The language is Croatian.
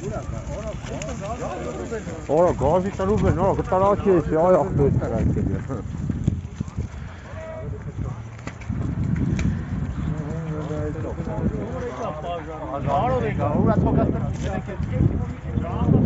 Ora gaasita Ruben, no, che sta là acceso, io questa ragazzi. Ora